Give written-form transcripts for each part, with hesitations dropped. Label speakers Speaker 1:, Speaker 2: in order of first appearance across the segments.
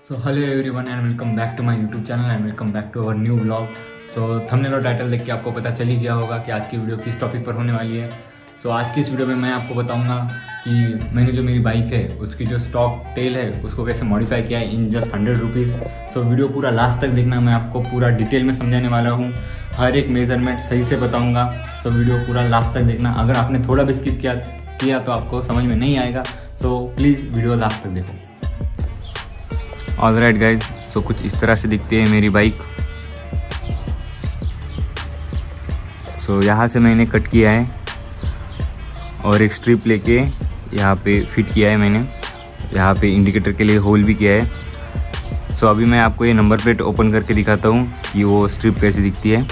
Speaker 1: So hello everyone and welcome back to my YouTube channel and welcome back to our new vlog. So thumbnail और title देख के आपको पता चल ही गया होगा कि आज की वीडियो किस टॉपिक पर होने वाली है। सो आज की इस वीडियो में मैं आपको बताऊंगा कि मैंने जो मेरी बाइक है उसकी जो स्टॉक टेल है उसको कैसे मॉडिफाई किया है in just 100 rupees. So video पूरा लास्ट तक देखना, मैं आपको पूरा डिटेल में समझाने वाला हूँ, हर एक मेजरमेंट सही से बताऊँगा। सो वीडियो पूरा लास्ट तक देखना, अगर आपने थोड़ा भी स्किप किया तो आपको समझ में नहीं आएगा। सो प्लीज़ वीडियो लास्ट तक देखो। ऑलराइट गाइज, सो कुछ इस तरह से दिखती है मेरी बाइक। सो यहाँ से मैंने कट किया है और एक स्ट्रिप लेके यहाँ पे फिट किया है मैंने। यहाँ पे इंडिकेटर के लिए होल भी किया है। सो अभी मैं आपको ये नंबर प्लेट ओपन करके दिखाता हूँ कि वो स्ट्रिप कैसी दिखती है।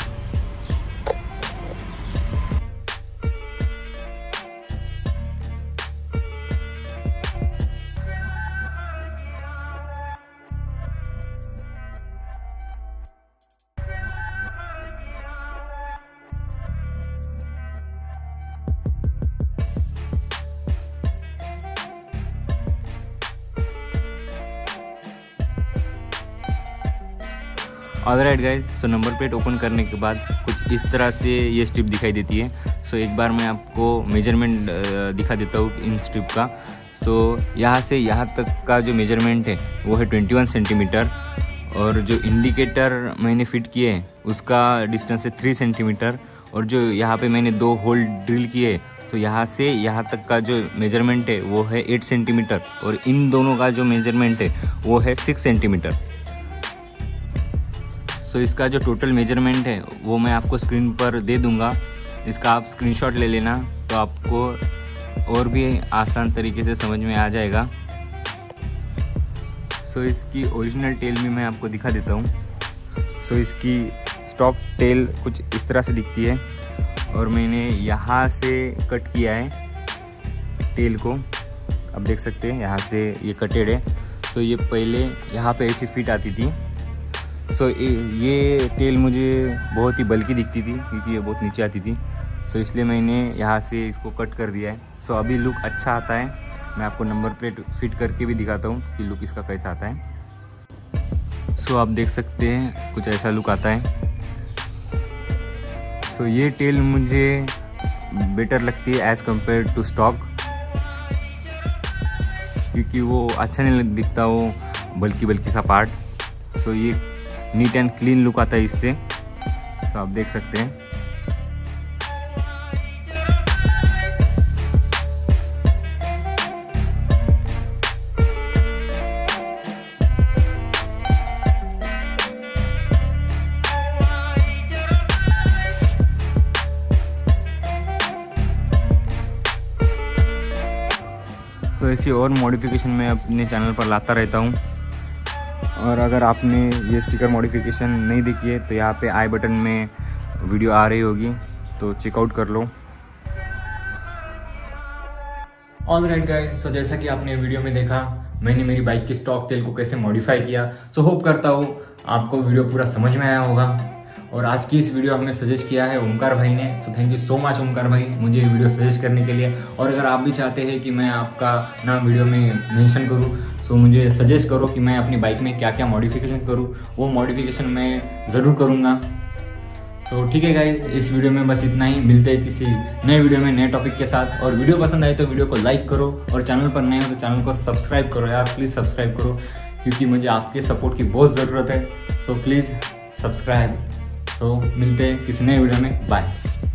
Speaker 1: Alright guys, so number plate open करने के बाद कुछ इस तरह से ये स्ट्रिप दिखाई देती है। सो एक बार मैं आपको मेजरमेंट दिखा देता हूँ इन स्ट्रिप का। सो यहाँ से यहाँ तक का जो मेजरमेंट है वो है 21 सेंटीमीटर और जो इंडिकेटर मैंने फिट किए हैं उसका डिस्टेंस है 3 सेंटीमीटर और जो यहाँ पे मैंने 2 होल ड्रिल किए, सो यहाँ से यहाँ तक का जो मेजरमेंट है वो है 8 सेंटीमीटर और इन दोनों का जो मेजरमेंट है वो है 6 सेंटीमीटर। सो इसका जो टोटल मेजरमेंट है वो मैं आपको स्क्रीन पर दे दूंगा, इसका आप स्क्रीनशॉट ले लेना तो आपको और भी आसान तरीके से समझ में आ जाएगा। सो इसकी ओरिजिनल टेल भी मैं आपको दिखा देता हूँ। सो इसकी स्टॉक टेल कुछ इस तरह से दिखती है और मैंने यहाँ से कट किया है टेल को, आप देख सकते हैं यहाँ से ये कटेड है। सो ये पहले यहाँ पे ऐसी फिट आती थी। सो ये टेल मुझे बहुत ही बल्कि दिखती थी क्योंकि ये बहुत नीचे आती थी। सो इसलिए मैंने यहाँ से इसको कट कर दिया है। सो अभी लुक अच्छा आता है, मैं आपको नंबर प्लेट फिट करके भी दिखाता हूँ कि लुक इसका कैसा आता है। सो आप देख सकते हैं कुछ ऐसा लुक आता है। सो ये टेल मुझे बेटर लगती है एज़ कम्पेयर टू स्टॉक, क्योंकि वो अच्छा नहीं दिखता वो बल्कि सा पार्ट। सो ये नीट एंड क्लीन लुक आता है इससे, तो आप देख सकते हैं। तो ऐसी और मॉडिफिकेशन मैं अपने चैनल पर लाता रहता हूँ और अगर आपने ये स्टिकर मॉडिफिकेशन नहीं देखी है तो यहाँ पे आई बटन में वीडियो आ रही होगी, तो चेकआउट कर लो। ऑलराइट गाइस, सो जैसा कि आपने वीडियो में देखा मैंने मेरी बाइक की स्टॉक टेल को कैसे मॉडिफाई किया। सो होप करता हूँ आपको वीडियो पूरा समझ में आया होगा। और आज की इस वीडियो हमें सजेस्ट किया है ओमकार भाई ने। So thank you so much Omkar भाई मुझे ये वीडियो सजेस्ट करने के लिए। और अगर आप भी चाहते हैं कि मैं आपका नाम वीडियो में मेंशन करूँ, सो मुझे सजेस्ट करो कि मैं अपनी बाइक में क्या क्या मॉडिफिकेशन करूँ, वो मॉडिफिकेशन मैं ज़रूर करूँगा। सो ठीक है गाइज, इस वीडियो में बस इतना ही। मिलते हैं किसी नए वीडियो में नए टॉपिक के साथ। और वीडियो पसंद आए तो वीडियो को लाइक करो और चैनल पर नए हो तो चैनल को सब्सक्राइब करो यार, प्लीज़ सब्सक्राइब करो क्योंकि मुझे आपके सपोर्ट की बहुत ज़रूरत है। So please subscribe. तो मिलते हैं किसी नए वीडियो में, बाय।